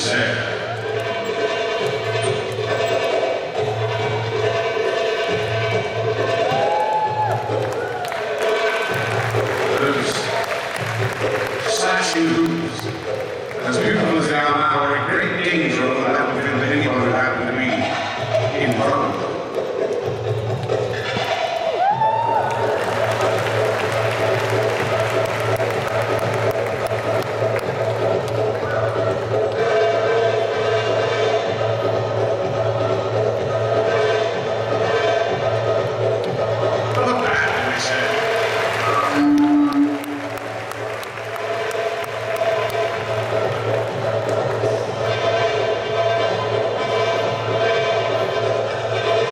say. Those slashing hooves, as beautiful as they are now, are in great danger